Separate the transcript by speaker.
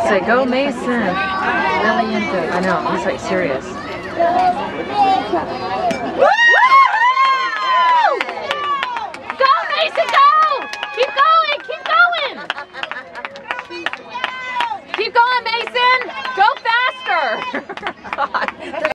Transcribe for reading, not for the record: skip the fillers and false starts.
Speaker 1: Say, go Mason. Really into it. I know, he's like serious.
Speaker 2: Woo! Go Mason, go! Keep going, keep going! Keep going, Mason! Go faster! God.